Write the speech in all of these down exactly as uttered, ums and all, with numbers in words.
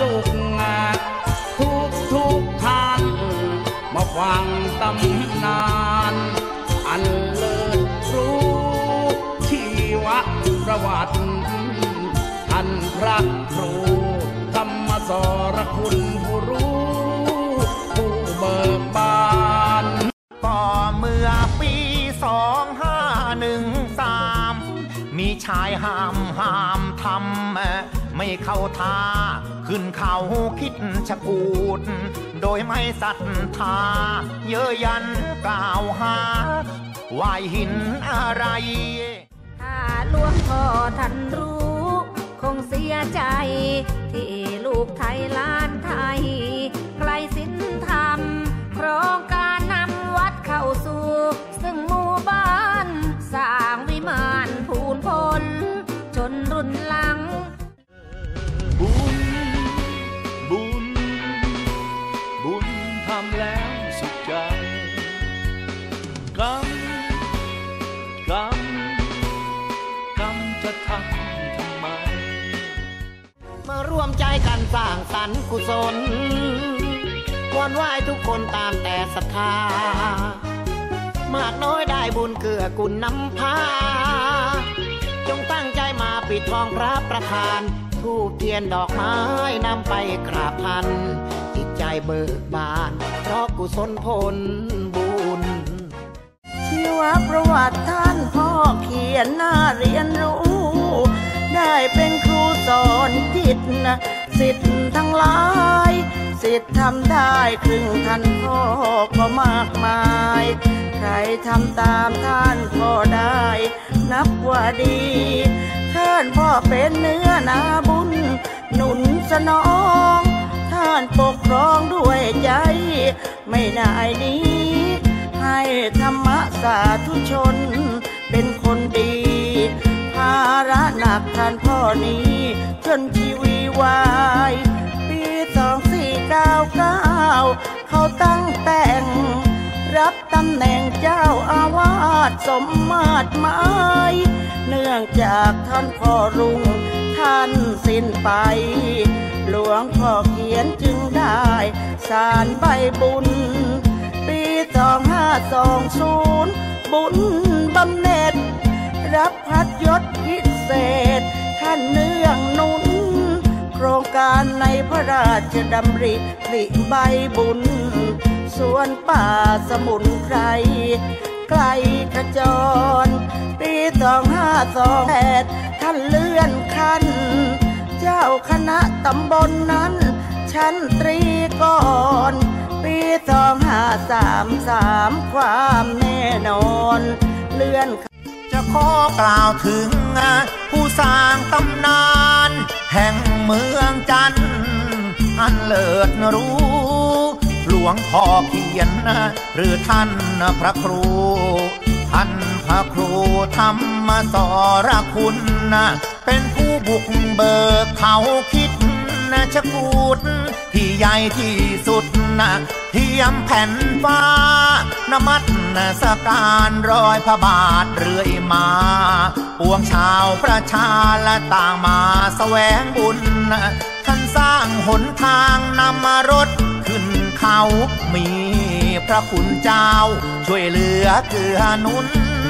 สุขทุกทุกท่านมาฟังตำนานอันเลิศรู้ชีวประวัติท่านพระครูธรรมสรคุณผู้รู้ผู้เบิกบานก็เมื่อปีสองห้าหนึ่งสามมีชายห้ามห้ามทำไม่เข้าท่าขึ้นเขาคิดชะกูดโดยไม่ศรัทธาเย้ยยันกล่าวหาว่าหินอะไรถ้าหลวงพ่อท่านรู้คงเสียใจที่ลูกไทยล้านไทยไกลศีลธรรมโครงการนำวัดเข้าสู่ซึ่งหมู่บ้านสร้างวิมานภูนพลจนรุ่นหลังบุญบุญบุญทำแล้วสุขใจกรรมกรรมกรรมจะทำทำไมมาร่วมใจกันสร้างสรรค์กุศลวอนไหว้ทุกคนตามแต่ศรัทธามากน้อยได้บุญเกื้อกูลนำพาจงตั้งใจมาปิดทองพระประธานธูปเทียนดอกไม้นำไปกราบท่านจิตใจเบิกบานเพราะกุศลผลบุญชีวประวัติท่านพ่อเขียนน่าเรียนรู้ได้เป็นครูสอนจิตนะสิทธิ์ทั้งหลายสิทธิ์ทำได้ครึ่งท่านพ่อก็มากมายใครทำตามท่านพ่อได้นับว่าดีท่านพ่อเป็นเนื้อนาบุญหนุนสนองท่านปกครองด้วยใจไม่ได้ดีให้ธรรมะสาธุชนเป็นคนดีภาระหนักท่านพ่อนี้จนชีวีวายปีสองสี่เก้าเก้าเขาตั้งแต่งรับตำแหน่งเจ้าอาวาสสมมาตรหมายเนื่องจากท่านพ่อรุ่งท่านสิ้นไปหลวงพ่อเขียนจึงได้สารใบบุญปีสองห้าสองศูนย์บุญบำเหน็จรับพัดยศพิเศษท่านเนื่องนุนโครงการในพระราชดำริผลิใบบุญสวนป่าสมุนไพรไกลขจรปีสองห้าสองแปดท่านเลื่อนขั้นเจ้าคณะตำบลนั้นชั้นตรีก่อนปีสองห้าสามสามความแน่นอนเลื่อนจะขอกล่าวถึงผู้สร้างตำนานแห่งเมืองจันทร์อันเลิศรู้หลวงพ่อเขียนหรือท่านพระครูท่านพระครูธรรมสรคุณเป็นผู้บุกเบิกเขาคิดชะกูดที่ใหญ่ที่สุดเทียมแผ่นฟ้านมัสการรอยพระบาทเรื่อยมาปวงชาวประชาและต่างมาแสวงบุญท่านสร้างหนทางนำมารถขึ้นเขามีพระคุณเจ้าช่วยเหลือเกื้อหนุน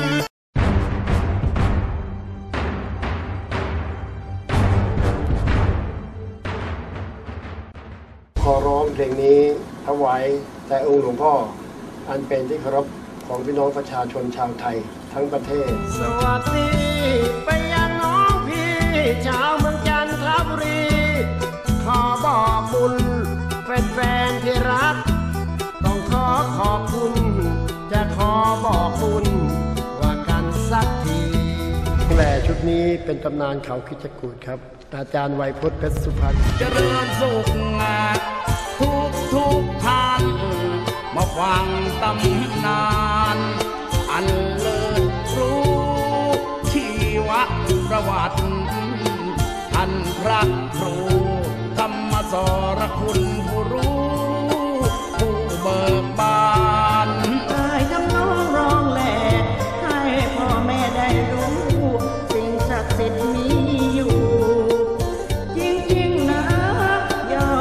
ขอร้องเพลงนี้ถวายแด่องค์หลวงพ่ออันเป็นที่เคารพของพี่น้องประชาชนชาวไทยทั้งประเทศสวัสดีไปยังน้องพี่ชาวเมืองจันทบุรีขอบอกบุญแฟนๆที่รักต้องขอขอบคุณจะขอบอกบุญว่ากันสักทีแหล่ชุดนี้เป็นตำนานเขาคิดกูฏครับอาจารย์ไวยพจน์เพชรสุพรรณเจริญสุขทุกทุกท่านมาฟังตำนานอันเลิศรู้ชีวประวัติท่านพระครูธรรมสรคุณผู้รู้ผู้เบิกบานให้ทำน้องร้องแหล่ให้พ่อแม่ได้รู้สิ่งศักดิ์สิทธิ์มีอยู่จริงๆนะยอ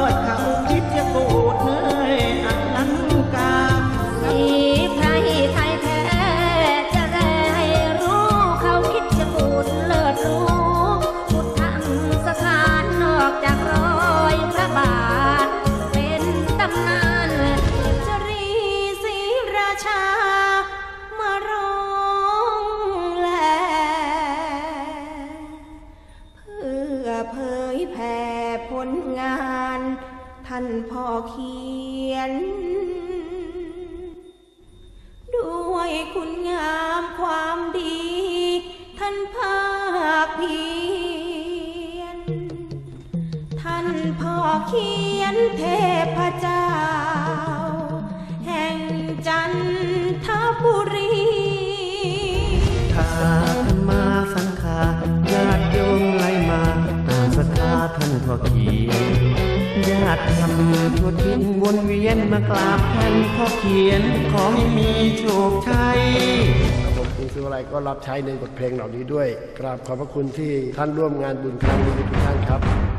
ผลงานท่านพ่อเขียนด้วยคุณงามความดีท่านภาคเพียรท่านพ่อเขียนเทพเจ้าแห่งจันทบุรีถ้าธรรมาสังฆาญาติโยมไหลมาตามศรัทธาท่านพ่อเขียนญาติธรรมทั่วทินวนเวียนมากราบท่านพ่อเขียนขอให้มีโชคชัยผมคุณสุอะไรก็รับใช้ในบทเพลงเหล่านี้ด้วยกราบขอบพระคุณที่ท่านร่วมงานบุญครั้งนี้ทุกท่านครับ